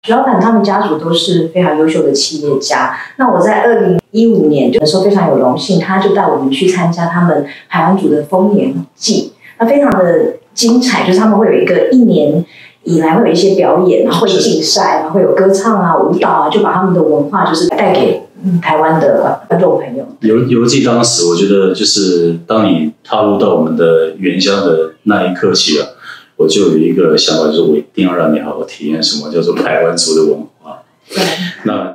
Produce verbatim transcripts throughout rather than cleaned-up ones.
徐老板他们家族都是非常优秀的企业家。那我在二零一五年的时候非常有荣幸，他就带我们去参加他们排湾族的丰年祭，那非常的精彩，就是他们会有一个一年以来会有一些表演，然后会竞赛，然后会有歌唱啊、舞蹈啊，就把他们的文化就是带给嗯台湾的观众朋友。游游记当时，我觉得就是当你踏入到我们的原乡的那一刻起啊，我就有一个想法，就是我一定要让你好好体验什么叫做排湾族的文化。 对， 那。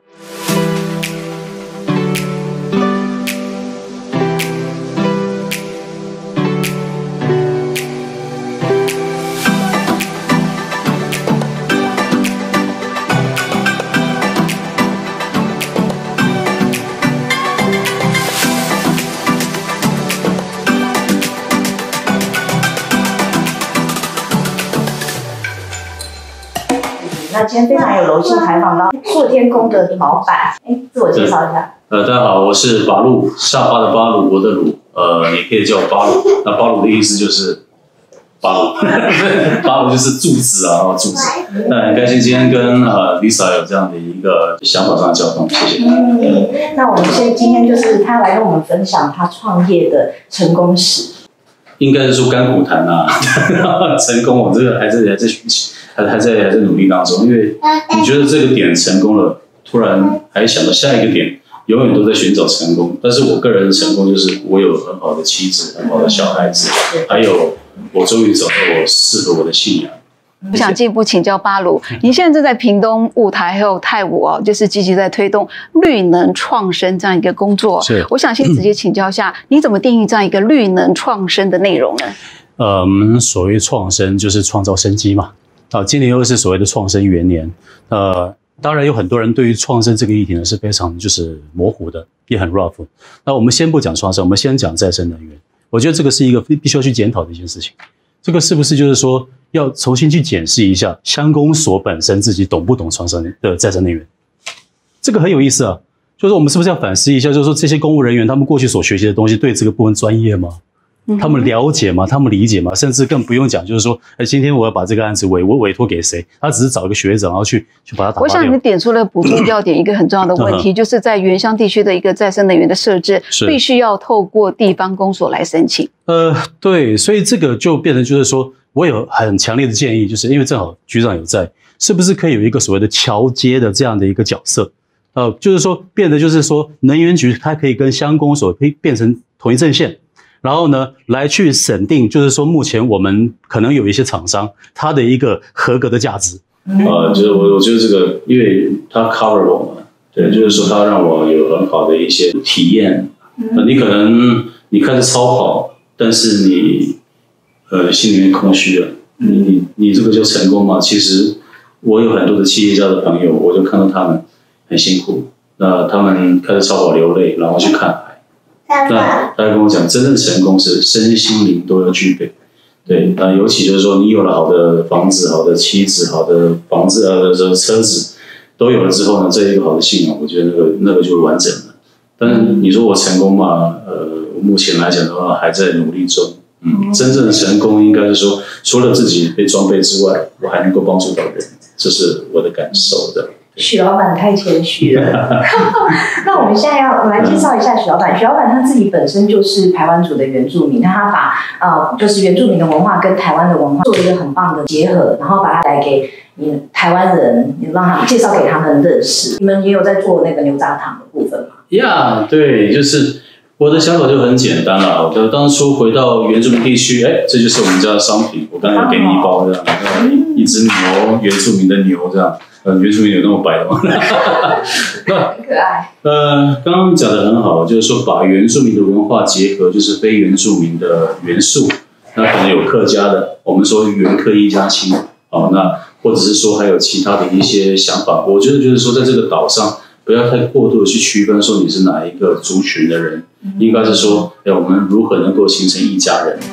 那今天非常有荣幸采访到硕天宫的老板，哎，自我介绍一下。 呃，大家好，我是巴鲁，沙发的巴鲁，我的鲁，呃，你可以叫我巴鲁。那巴鲁的意思就是巴鲁，巴鲁就是柱子啊，柱子。那很开心今天跟呃 Lisa 有这样的一个想法上的交通，谢谢。 嗯，那我们现今天就是他来跟我们分享他创业的成功史。 应该是说甘苦谈啊，成功我这个还是还在学习。还还在还在努力当中，因为你觉得这个点成功了，突然还想到下一个点，永远都在寻找成功。但是我个人的成功就是我有很好的妻子，很好的小孩子，还有我终于找到我适合我的信仰。 我想进一步请教巴鲁，您现在正在屏东雾台还有泰武哦，就是积极在推动绿能创生这样一个工作。 是， 我想先直接请教一下，你怎么定义这样一个绿能创生的内容呢？ 呃，我们所谓创生就是创造生机嘛。啊，今年又是所谓的创生元年，呃，当然有很多人对于创生这个议题呢是非常就是模糊的，也很 rough。那我们先不讲创生，我们先讲再生能源。我觉得这个是一个必须要去检讨的一件事情。这个是不是就是说要重新去检视一下乡公所本身自己懂不懂创生的再生能源？这个很有意思啊，就是我们是不是要反思一下，就是说这些公务人员他们过去所学习的东西对这个部分专业吗？他们了解吗？他们理解吗？甚至更不用讲，就是说，哎，今天我要把这个案子委我委托给谁？他只是找一个学者，然后去去把它打发掉。 我想你点出了补充要点一个很重要的问题，就是在原乡地区的一个再生能源的设置，必须要透过地方公所来申请。 呃，对，所以这个就变成就是说，我有很强烈的建议，就是因为正好局长有在，是不是可以有一个所谓的桥接的这样的一个角色？呃，就是说变得就是说，能源局它可以跟乡公所可以变成同一阵线。然后呢，来去审定，就是说，目前我们可能有一些厂商，它的一个合格的价值。 呃，就是我我觉得这个，因为它 cover 我嘛，对，就是说它让我有很好的一些体验。呃、你可能你开始超跑，但是你呃心里面空虚了，你你你这个就成功嘛？其实我有很多的企业家的朋友，我就看到他们很辛苦，那他们开始超跑流泪，然后去看。那大家跟我讲，真正成功是身心灵都要具备。对，那尤其就是说，你有了好的房子、好的妻子、好的房子、呃，车子都有了之后呢，这一个好的信仰，我觉得那个那个就完整了。但是你说我成功吗？呃，目前来讲的话，还在努力中。嗯，真正的成功应该是说，除了自己被装备之外，我还能够帮助到人，这是我的感受的。 许老板太谦虚了。那我们现在要我来介绍一下许老板。许老板他自己本身就是台湾族的原住民，那他把呃就是原住民的文化跟台湾的文化做一个很棒的结合，然后把它带给你台湾人，你让他们介绍给他们认识。你们也有在做那个牛轧糖的部分吗？ 呀， yeah, 对，就是我的想法就很简单了。我当初回到原住民地区，哎，这就是我们家的商品。我刚才给你一包这样，一只牛，原住民的牛这样。呃，原住民有那么白的吗？那很可爱。 呃，刚刚讲的很好，就是说把原住民的文化结合，就是非原住民的元素。那可能有客家的，我们说原客一家亲。哦，那或者是说还有其他的一些想法。我觉得就是说，在这个岛上，不要太过度的去区分说你是哪一个族群的人，嗯、应该是说，哎，我们如何能够形成一家人。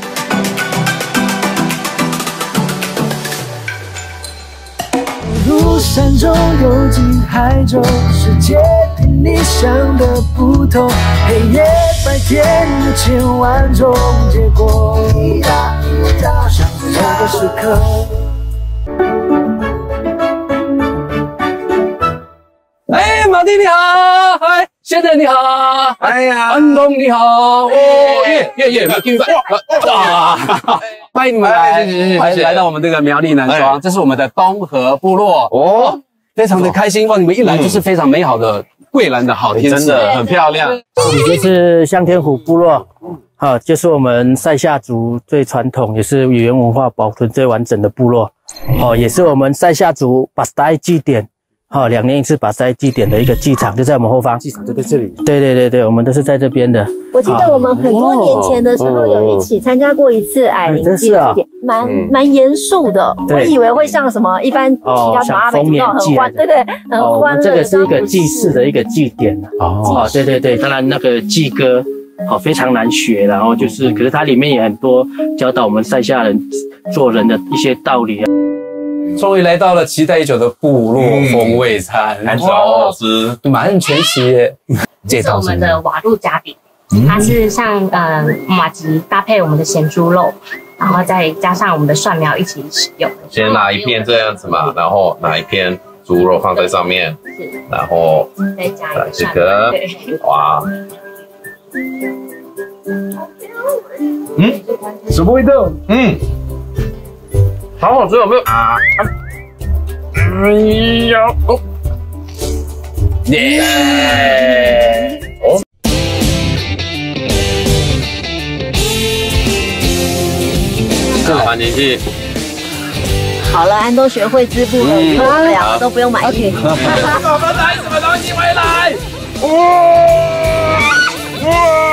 山中游进海中，世界比你想的不同，黑夜白天的千万种结果，相同的时刻。 老弟你好，嗨，先生你好，哎呀，安东你好，哦，耶耶耶，哇，欢迎你们来，欢迎来到我们这个苗栗南庄，这是我们的东河部落哦，非常的开心哇，你们一来就是非常美好的桂兰的好天气，真的很漂亮。 这里就是向天虎部落，好，就是我们赛夏族最传统，也是语言文化保存最完整的部落，哦，也是我们赛夏族巴斯代祭典。好，两年一次把塞祭典的一个祭场就在我们后方，祭场就在这里。对对对对，我们都是在这边的。 我记得我们很多年前的时候有一起参加过一次矮灵祭祭典，蛮蛮严肃的。我以为会像什么一般其他什么阿美族很欢，对对，很欢乐。 这个是一个祭祀的一个祭典哦，对对对，当然那个祭歌好非常难学，然后就是，可是它里面也很多教导我们赛夏人做人的一些道理啊。 终于来到了期待已久的部落风味餐， 好好吃， 满全席。 这是我们的瓦路夹饼，它是像呃马吉搭配我们的咸猪肉，然后再加上我们的蒜苗一起使用。 先拿一片这样子嘛，然后拿一片猪肉放在上面，然后再加一这个，哇，嗯，什么味道？嗯。好好吃，有没有啊？哎呀，哦，耶！哦，这个放进去。 好了，安都学会织布了，以后我们两个都不用买衣服。 我们带什么东西回来？哇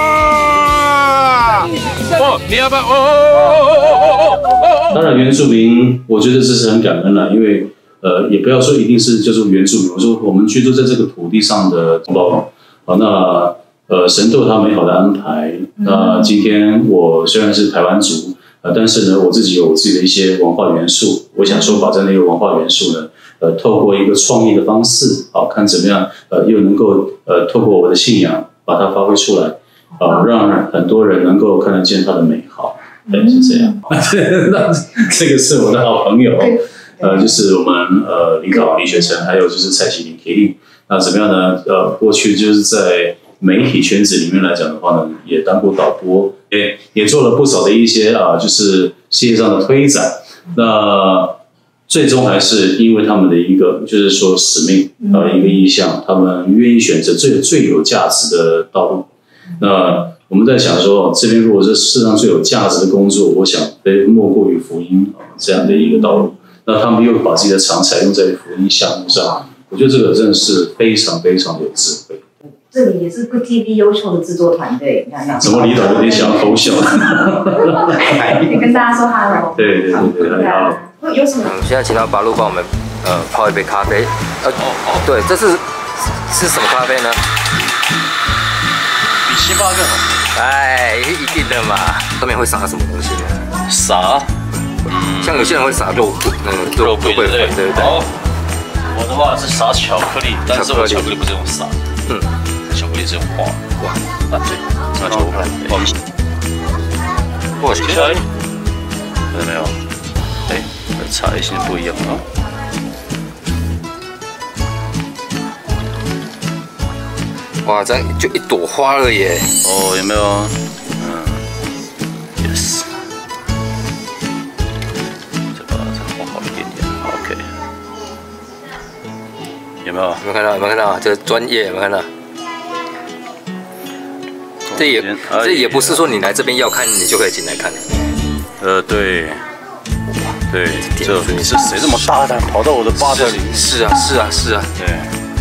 哇！哦，你要不要？哦哦哦哦哦哦！ 当然，原住民，我觉得这是很感恩了，因为呃，也不要说一定是叫做原住民，我说我们居住在这个土地上的同胞，好，那呃，神都有他美好的安排。那今天我虽然是台湾族，呃，但是呢，我自己有我自己的一些文化元素，我想说把这样的一个文化元素呢，呃，透过一个创意的方式，好，看怎么样，呃，又能够呃，透过我的信仰把它发挥出来，呃，让很多人能够看得见它的美好。对，是这样。那这个是我的好朋友，呃，就是我们呃领导李学成，还有就是蔡启林 K。那怎么样呢？呃，过去就是在媒体圈子里面来讲的话呢，也当过导播，也也做了不少的一些啊、呃，就是事业上的推展。那最终还是因为他们的一个就是说使命呃一个意向，他们愿意选择最最有价值的道路。那我们在想说，这边如果是世上最有价值的工作，我想非莫过于福音这样的一个道路。那他们又把自己的长才用在福音项目上，我觉得这个真的是非常非常有智慧。 这里也是 Good T V 优秀的制作团队，你看看。 怎么李导有点想要偷笑？ 你跟大家说 hello。 对对对对，好。 有什么？ 嗯，现在请到八路帮我们呃泡一杯咖啡。呃，对，这是是什么咖啡呢？ 比星巴克好。 哎，一定的嘛。上面会撒什么东西呢？ 撒， 嗯，像有些人会撒肉，那个肉桂粉，对对对。 哦，我的话是撒巧克力，但是我巧克力不是用撒，嗯，巧克力是用画。哇，啊对，那就画面。哇，谢谢。看到没有？哎，茶叶型不一样啊。 哇，这样就一朵花了耶！ 哦，有没有？嗯 ，yes。这个这个画好一点点 ，OK。有没有？ 有没有看到？有没有看到？这专业有没有看到？这也这也不是说你来这边要看，你就可以进来看。 呃，对。对，这你是谁这么大胆跑到我的吧台里面？ 是啊，是啊，是啊。 对。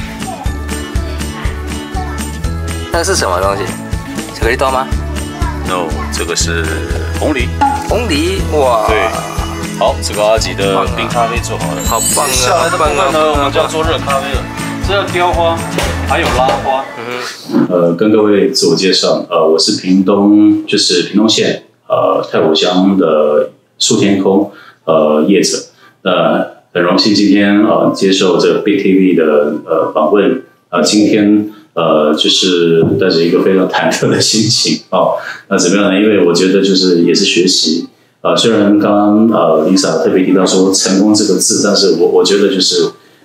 那是什么东西？巧克力豆吗 ？No， 这个是红梨。 红梨，哇！ 对。好，这个阿吉的冰咖啡做好了。 好棒啊！ 下来的部分呢，我们就要做热咖啡了。这要雕花，还有拉花。嗯呃，跟各位自我介绍，呃，我是屏东，就是屏东县呃太武乡的树天空呃业者。那很荣幸今天呃接受这个 Big T V 的呃访问。呃，今天。呃，就是带着一个非常忐忑的心情哦。那怎么样呢？因为我觉得就是也是学习。呃，虽然刚刚呃 Lisa 特别提到说成功这个字，但是我我觉得就是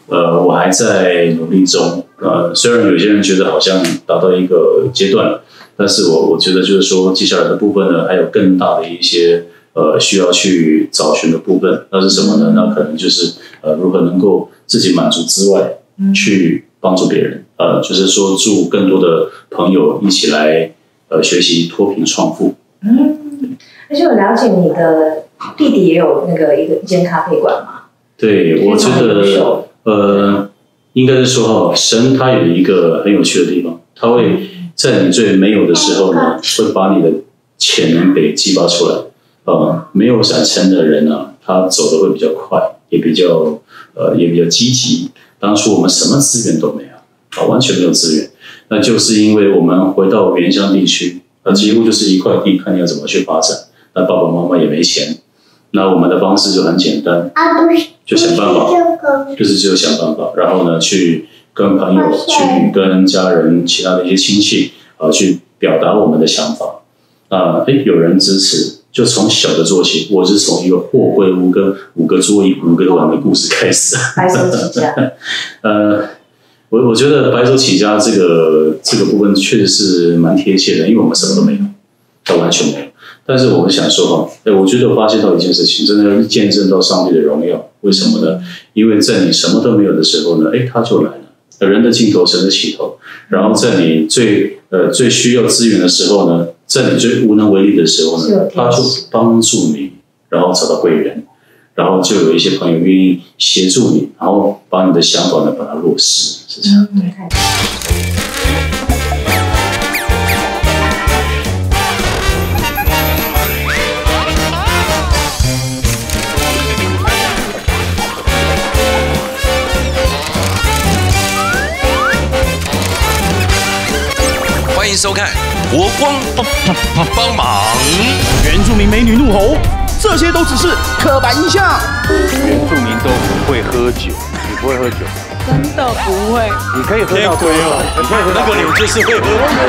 呃，我还在努力中。呃，虽然有些人觉得好像达到一个阶段了，但是我我觉得就是说，接下来的部分呢，还有更大的一些呃需要去找寻的部分。那是什么呢？那可能就是呃如何能够自己满足之外，去帮助别人。呃，就是说助更多的朋友一起来呃学习脱贫创富。 嗯，而且我了解你的弟弟也有那个一个一间咖啡馆嘛。 对，我觉得呃，应该是说哈，神他有一个很有趣的地方，他会在你最没有的时候呢，会把你的潜能给激发出来。呃，没有闪撑的人呢、啊，他走的会比较快，也比较呃也比较积极。当初我们什么资源都没有，啊，完全没有资源，那就是因为我们回到原乡地区，呃，几乎就是一块地，看你要怎么去发展。那爸爸妈妈也没钱，那我们的方式就很简单，就想办法，就是只有想办法，然后呢，去跟朋友、去跟家人、其他的一些亲戚啊、呃，去表达我们的想法。啊、呃，哎，有人支持，就从小的做起。我是从一个货柜屋跟五个桌椅、五个碗的故事开始。 白手起家。 呃，我我觉得白手起家这个这个部分确实是蛮贴切的，因为我们什么都没有，它完全没有。但是我们想说哈，哎，我觉得我发现到一件事情，真的是见证到上帝的荣耀。为什么呢？因为在你什么都没有的时候呢，哎，他就来了。人的尽头，神的起头。然后在你最呃最需要资源的时候呢，在你最无能为力的时候呢，他就帮助你，然后找到贵人，然后就有一些朋友愿意协助你，然后把你的想法呢把它落实，是这样。对。 欢迎收看《国光帮忙》。 原住民美女怒吼，这些都只是刻板印象。 原住民都不会喝酒，你不会喝酒？ 真的不会。 你可以喝到多少？你可以喝到。 那个你就是会喝。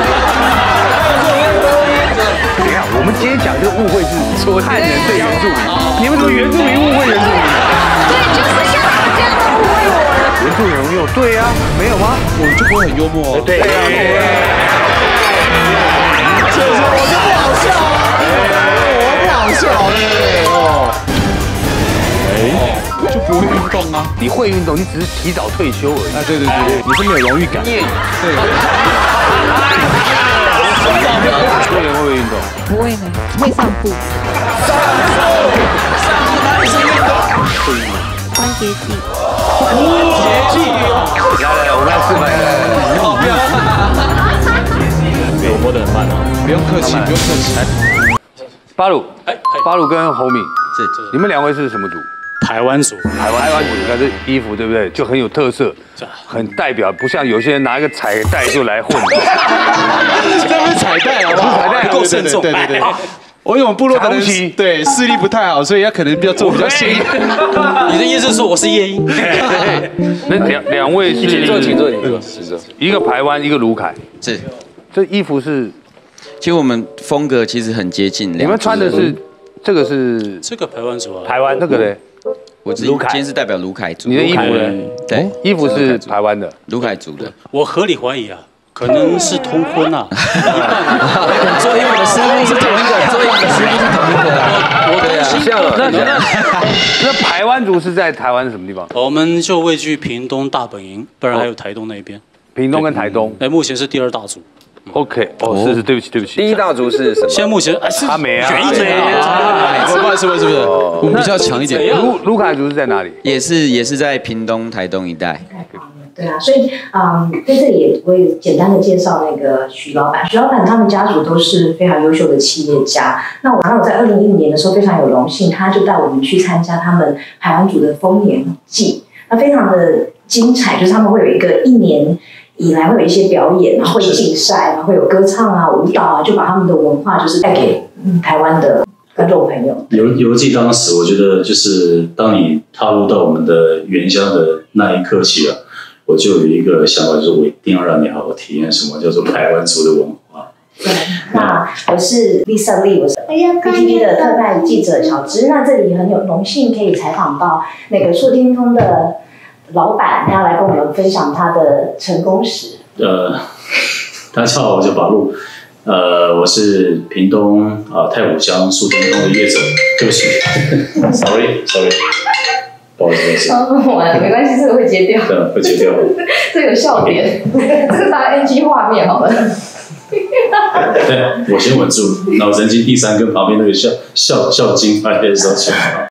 等一下，我们今天讲这个误会是汉人对原住民，你们怎么原住民误会原住民？ 对，就是像你这样的误会我了。 原住民很有对呀、啊，没有吗？ 我就不会很幽默、哦。 对。 这时候我就不好笑了，我不好笑哦。哎，就不会运动啊？ 你会运动，你只是提早退休而已。 啊，对对对对，你是没有荣誉感。对。 多人会不会运动？ 不会呢，会散步。 散步，散步哪里是运动？ 会运动。 关节技。 节技。 来来，我们来示范一下。 好漂亮。我播得很慢哦，不用客气，不用客气。 巴鲁，哎，巴鲁跟侯敏是，你们两位是什么族？ 台湾族， 台湾台湾族，你看这衣服对不对？就很有特色，很代表，不像有些人拿一个彩带就来混。 这不是彩带好不好？ 彩带够慎重。对对对。我因为我们部落可能对视力不太好，所以他可能比较做比较新。你的意思是说我是夜莺？ 那两两位是？ 请坐，请坐，请坐，请坐。 一个排湾，一个卢凯。 是。 这衣服是， 其实我们风格其实很接近。 你们穿的是这个是这个台湾族啊， 台湾那个嘞， 我今天是代表卢凯族。 你的衣服呢？ 对， 衣服是台湾的， 卢凯族的。 我合理怀疑啊，可能是通婚啊。 做衣服的师傅是同一个，做衣服的师傅是同一个。 我对啊，像了。那那那排湾族是在台湾什么地方？ 我们就位居屏东大本营，不然还有台东那边。 屏东跟台东， 哎，目前是第二大族。 OK， 哦，是是，对不起对不起。 第一大族是什么？ 现在目前啊是阿美啊， 远一点啊，不好意思，是不是？我们比较强一点。 卢卢凯族是在哪里？ 也是也是在屏东、台东一带。 对啊，所以嗯，在这里也我也简单的介绍那个徐老板。徐老板他们家族都是非常优秀的企业家。那我然后在二零一五年的时候非常有荣幸，他就带我们去参加他们排湾族的丰年祭，那非常的精彩，就是他们会有一个一年以来会有一些表演，然后会竞赛，然后会有歌唱啊、舞蹈啊，就把他们的文化就是带给嗯台湾的观众朋友。 游游记当时，我觉得就是当你踏入到我们的原乡的那一刻起啊，我就有一个想法，就是我一定要让你好好体验什么叫做台湾族的文化。 对，那我是丽瑟丽，我是 B T V 的特派记者小芝。那这里很有荣幸可以采访到那个硕天通的老板，他要来跟我们分享他的成功史。 呃，大家好，我叫把路，呃，我是屏东啊、呃、太武乡苏天宫的业者，对不起，sorry sorry， 不好意思， 哦，完了，没关系，这个会截掉， 对，会截掉， 这个有笑点，这个当 N G 画面好了。 对，我先稳住，脑神经第三根旁边那个笑笑笑筋，把它收起来。